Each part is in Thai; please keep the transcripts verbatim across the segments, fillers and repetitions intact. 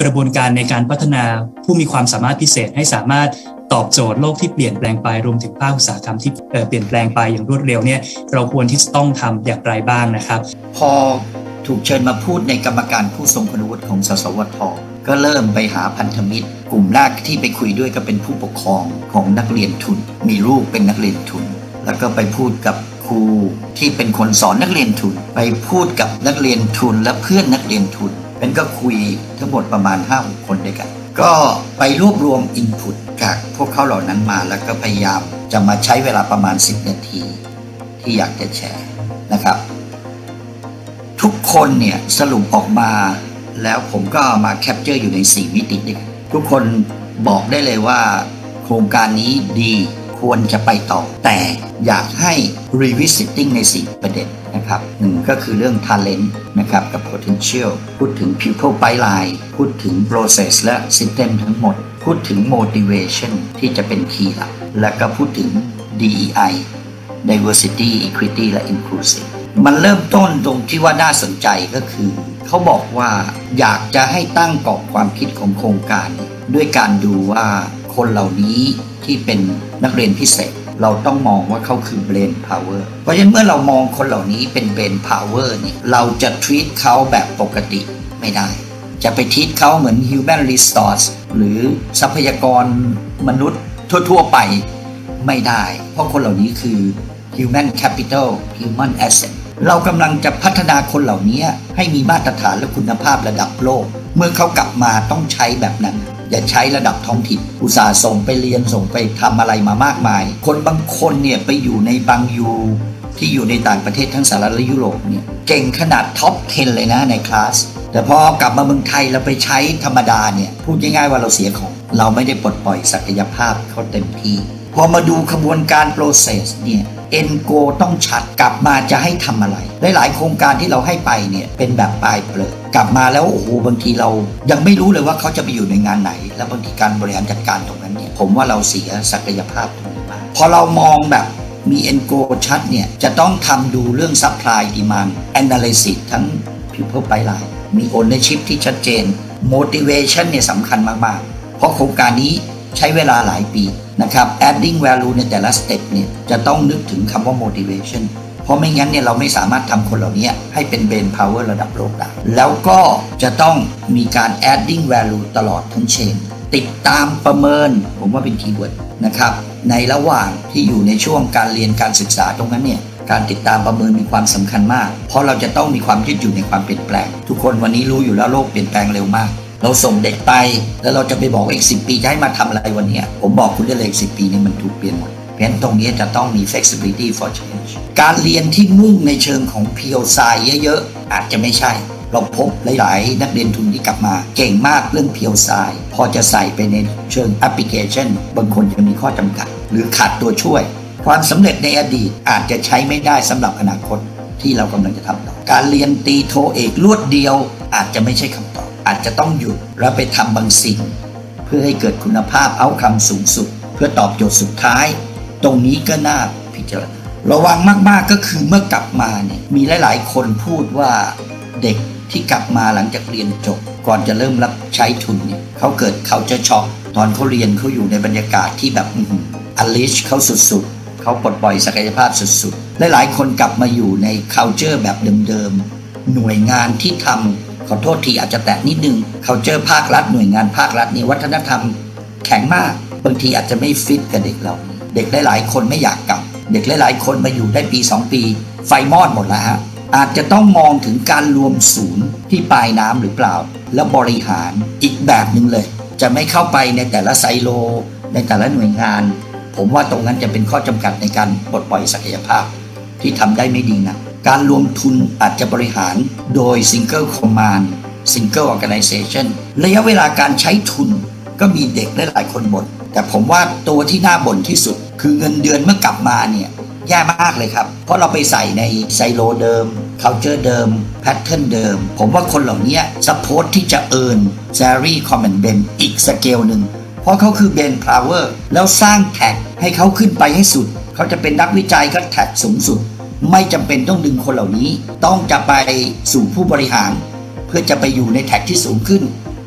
ระบวนการในการพัฒนาผู้มีความสามารถพิเศษให้สามารถตอบโจทย์โลกที่เปลี่ยนแปลงไปรวมถึงภาคอุตสาหกรรมที่เปลี่ยนแปลงไปอย่างรวดเร็วเนี่ยเราควรที่จะต้องทำอย่างไรบ้างนะครับพอถูกเชิญมาพูดในกรรมการผู้ทรงคุณวุฒิของสสวท.ก็เริ่มไปหาพันธมิตรกลุ่มแรกที่ไปคุยด้วยก็เป็นผู้ปกครองของนักเรียนทุนมีลูกเป็นนักเรียนทุนแล้วก็ไปพูดกับครูที่เป็นคนสอนนักเรียนทุนไปพูดกับนักเรียนทุนและเพื่อนนักเรียนทุนเป็นก็คุยทั้งหมดประมาณ ห้าหก คนด้วยกันก็ไปรวบรวมอินพุตจากพวกเขาเหล่านั้นมาแล้วก็พยายามจะมาใช้เวลาประมาณสิบนาทีที่อยากจะแชร์นะครับทุกคนเนี่ยสรุปออกมาแล้วผมก็มาแคปเจอร์อยู่ในสี่มิติด้วยทุกคนบอกได้เลยว่าโครงการนี้ดีควรจะไปต่อแต่อยากให้ revisiting ในสี่ประเด็นนะครับหนึ่งก็คือเรื่อง talent นะครับกับ potential พูดถึง people pipeline พูดถึง process และ system ทั้งหมดพูดถึง motivation ที่จะเป็น key หลักและก็พูดถึง ดี อี ไอ diversity equity และ inclusive มันเริ่มต้นตรงที่ว่าน่าสนใจก็คือเขาบอกว่าอยากจะให้ตั้งกรอบความคิดของโครงการด้วยการดูว่าคนเหล่านี้ที่เป็นนักเรียนพิเศษเราต้องมองว่าเขาคือ brain power เพราะฉะนั้นเมื่อเรามองคนเหล่านี้เป็น brain power เนี่ยเราจะ treat เขาแบบปกติไม่ได้จะไป treat เขาเหมือน human resource หรือทรัพยากรมนุษย์ทั่วๆไปไม่ได้เพราะคนเหล่านี้คือ human capital human asset เรากำลังจะพัฒนาคนเหล่านี้ให้มีมาตรฐานและคุณภาพระดับโลกเมื่อเขากลับมาต้องใช้แบบนั้นอย่าใช้ระดับท้องถิ่นอุตสาห์ส่งไปเรียนส่งไปทำอะไรมามากมายคนบางคนเนี่ยไปอยู่ในบางยูที่อยู่ในต่างประเทศทั้งสหรัฐและยุโรปเนี่ยเก่งขนาดท็อปสิบเลยนะในคลาสแต่พอกลับมาเมืองไทยเราไปใช้ธรรมดาเนี่ยพูดง่ายๆว่าเราเสียของเราไม่ได้ปลดปล่อยศักยภาพเขาเต็มที่พอมาดูขบวนการ process เนี่ยเอ็นโกต้องชัดกลับมาจะให้ทำอะไรหลายๆโครงการที่เราให้ไปเนี่ยเป็นแบบปลายเปลือกกลับมาแล้วโอ้โหบางทีเรายังไม่รู้เลยว่าเขาจะไปอยู่ในงานไหนแล้วบางทีการบริหารจัดการตรงนั้นเนี่ยผมว่าเราเสียศักยภาพตรงนี้มากพอเรามองแบบมีเอ็นโกชัดเนี่ยจะต้องทำดูเรื่อง supply demand analysis ทั้ง people pipeline มี ownership ที่ชัดเจน motivation เนี่ยสำคัญมากๆเพราะโครงการนี้ใช้เวลาหลายปีนะครับ adding value ในแต่ละ step เนี่ยจะต้องนึกถึงคำว่า motivation เพราะไม่งั้นเนี่ยเราไม่สามารถทำคนเหล่านี้ให้เป็น brain power ระดับโลกได้แล้วก็จะต้องมีการ adding value ตลอดทั้ง chain ติดตามประเมินผมว่าเป็นคีย์เวิร์ดนะครับในระหว่างที่อยู่ในช่วงการเรียนการศึกษาตรงนั้นเนี่ยการติดตามประเมินมีความสำคัญมากเพราะเราจะต้องมีความยืดหยุ่นในความเปลี่ยนแปลงทุกคนวันนี้รู้อยู่แล้วโลกเปลี่ยนแปลงเร็วมากเราส่งเด็กไปแล้วเราจะไปบอกอีกสิบปีจะให้มาทำอะไรวันนี้ผมบอกคุณได้เลยอีกสิบปีนี้มันถูกเปลี่ยนหมดเพราะฉะนั้นตรงนี้จะต้องมี flexibility for change การเรียนที่มุ่งในเชิงของ pure science เยอะๆอาจจะไม่ใช่เราพบหลายๆนักเรียนทุนที่กลับมาเก่งมากเรื่อง pure science พอจะใส่ไปในเชิง application บางคนจะมีข้อจำกัดหรือขาดตัวช่วยความสำเร็จในอดีตอาจจะใช้ไม่ได้สำหรับอนาคตที่เรากำลังจะทำต่อการเรียนตีโทเอกรวดเดียวอาจจะไม่ใช่คำตอบอาจจะต้องหยุดแล้วไปทำบางสิ่งเพื่อให้เกิดคุณภาพเอาท์คัมสูงสุดเพื่อตอบโจทย์สุดท้ายตรงนี้ก็น่าพิจารณาระวังมากๆก็คือเมื่อกลับมาเนี่ยมีหลายๆคนพูดว่าเด็กที่กลับมาหลังจากเรียนจบก่อนจะเริ่มรับใช้ทุนเนี่ยเขาเกิดเขาจะช็อกตอนเขาเรียนเขาอยู่ในบรรยากาศที่แบบอัลลิชเขาสุดๆเขาปลดปล่อยศักยภาพสุดๆหลายๆคนกลับมาอยู่ใน culture แบบเดิมๆหน่วยงานที่ทำขอโทษทีอาจจะแตะนิดนึง culture ภาครัฐหน่วยงานภาครัฐนี่วัฒนธรรมแข็งมากบางทีอาจจะไม่ฟิตกับเด็กเราเด็กหลายๆคนไม่อยากกลับเด็กหลายๆคนมาอยู่ได้ปีสองปีไฟมอดหมดแล้วฮะอาจจะต้องมองถึงการรวมศูนย์ที่ปลายน้ำหรือเปล่าแล้วบริหารอีกแบบนึงเลยจะไม่เข้าไปในแต่ละไซโลในแต่ละหน่วยงานผมว่าตรงนั้นจะเป็นข้อจำกัดในการปลดปล่อยศักยภาพที่ทำได้ไม่ดีนะการรวมทุนอาจจะบริหารโดย Single Command Single Organization ระยะเวลาการใช้ทุนก็มีเด็กหลายคนบ่นแต่ผมว่าตัวที่น่าบ่นที่สุดคือเงินเดือนเมื่อกลับมาเนี่ยแย่มากเลยครับเพราะเราไปใส่ในไซโลเดิม culture เดิม pattern เดิมผมว่าคนเหล่านี้ support ที่จะ earn salary common ben อีกสเกลหนึ่งเพราะเขาคือ brain power แล้วสร้างแท็กให้เขาขึ้นไปให้สุดเขาจะเป็นนักวิจัยก็แท็กสูงสุดไม่จำเป็นต้องดึงคนเหล่านี้ต้องจะไปสู่ผู้บริหารเพื่อจะไปอยู่ในแท็กที่สูงขึ้น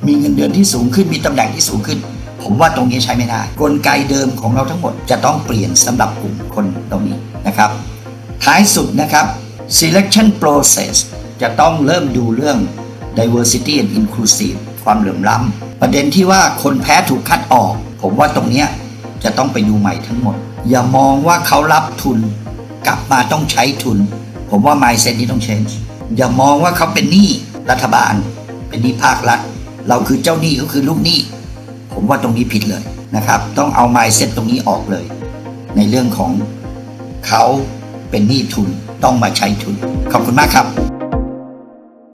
มีเงินเดือนที่สูงขึ้นมีตำแหน่งที่สูงขึ้นผมว่าตรงนี้ใช้ไม่ได้กลไกเดิมของเราทั้งหมดจะต้องเปลี่ยนสำหรับกลุ่มคนตรงนี้นะครับท้ายสุดนะครับ selection process จะต้องเริ่มดูเรื่อง diversity and inclusive ความเหลื่อมล้ำประเด็นที่ว่าคนแพ้ถูกคัดออกผมว่าตรงนี้จะต้องไปดูใหม่ทั้งหมดอย่ามองว่าเขารับทุนกลับมาต้องใช้ทุนผมว่า mindset นี้ต้อง change อย่ามองว่าเขาเป็นหนี้รัฐบาลเป็นหนี้ภาครัฐเราคือเจ้าหนี้ก็คือลูกหนี้ผมว่าตรงนี้ผิดเลยนะครับต้องเอา mindset ตรงนี้ออกเลยในเรื่องของเขาเป็นหนี้ทุนต้องมาใช้ทุนขอบคุณมากครับ